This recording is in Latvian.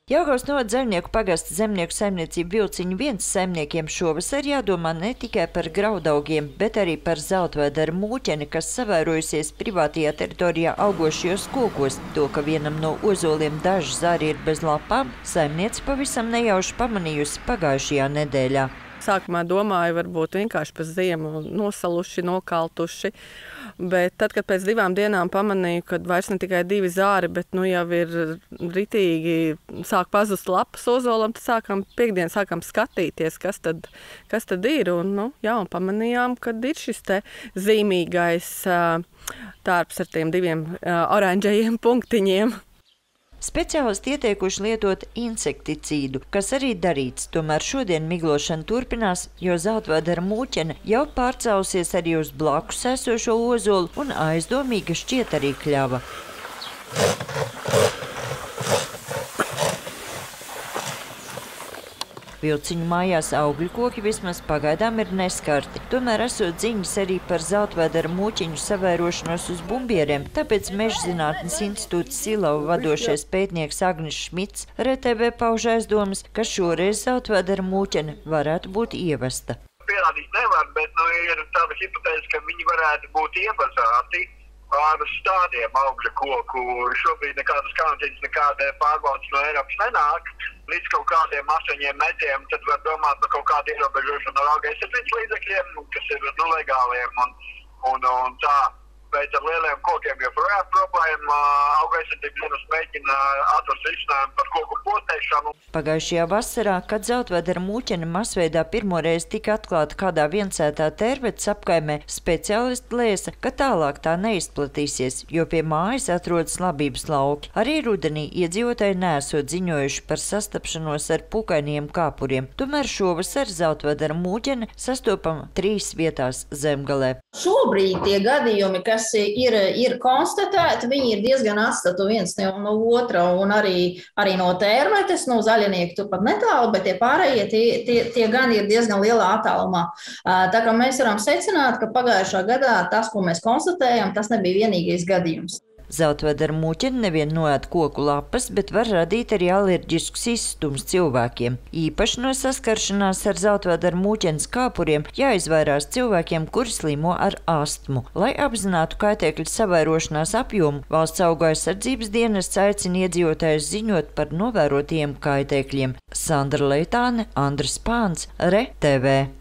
Jelgavas novada Zaļnieku pagasta zemnieku saimniecību Vilciņu 1 saimniekiem šovasar jādomā ne tikai par graudaugiem, bet arī par zeltvēdera mūķeni, kas savairojusies privātajā teritorijā augošajos kokos. To, ka vienam no ozoliem daži zari ir bez lapām, saimniece pavisam nejauši pamanījusi pagājušajā nedēļā. Sākumā domāju, varbūt vienkārši pa ziemu nosaluši, nokaltuši, bet tad, kad pēc 2 dienām pamanīju, ka vairs ne tikai 2 zāri, bet jau ir ritīgi sāk pazust lapas ozolam, tad piektdien sākam skatīties, kas tad ir, un pamanījām, ka ir šis te zīmīgais tārps ar tiem 2 oranžajiem punktiņiem. Speciālisti ieteikuši lietot insekticīdu, kas arī darīts, tomēr šodien miglošana turpinās, jo zeltvēdera mūķene jau pārcēlusies arī uz blakus esošo ozolu un aizdomīga šķiet arī kļava. Vilciņu mājās augļu koki vismaz pagaidām ir neskarti. Tomēr esot ziņas arī par zeltvēdera mūķiņu savairošanos uz bumbieriem, tāpēc Mežzinātnes institūta Silava vadošais pētnieks Agnis Šmits RTV pauž aizdomas, ka šoreiz zeltvēdera mūķene varētu būt ievesta. Pierādīt nevar, bet ir tāda hipotēze, ka viņi varētu būt ievazāti ar stādiem augļu koku. Šobrīd nekādas karantīnas, nekāda pārbaudas no Eiropas nenāk. Līdz kaut kādiem 8 metriem, tad var domāt par kaut kādu ierobežošanu ar auga aizsardzības līdzekļiem, kas ir legāliem un tā. Bet ar lieliem kokiem joprojām problēma. Auga aizsardzības dienas mēģina atrast risinājumu par koku potēšanu. Pagājušajā vasarā, kad zeltvēdera mūķene masveidā pirmoreiz tika atklāta kādā viencētā Tērvetes apkaimē, speciālisti lēsa, ka tālāk tā neizplatīsies, jo pie mājas atrodas labības lauki. Arī rudenī iedzīvotāji neesot ziņojuši par sastapšanos ar pukainiem kāpuriem. Tomēr šovasar zeltvēdera mūķene sastopama 3 vietās Zemgalē. Šobrīd tie gadījumi, kas ir konstatēti, viņi ir diezgan atstatu viens no otra, un arī no Tērvetes, no Zaļnieku turpat netālu, bet tie pārējie tie gan ir diezgan lielā attālumā. Tā kā mēs varam secināt, ka pagājušā gadā tas, ko mēs konstatējam, tas nebija vienīgais gadījums. Zeltvēdera mūķene nevien noēd koku lapas, bet var radīt arī alerģiskus izstums cilvēkiem. Īpaši no saskaršanās ar zeltvēdera mūķenes kāpuriem jāizvairās cilvēkiem, kuri slimo ar astmu. Lai apzinātu kaitēkļu savairošanās apjomu, Valsts augu aizsardzības dienests aicina iedzīvotājus ziņot par novērotiem kaitēkļiem. Sandra Leitāne, Andris Pāns, RTV.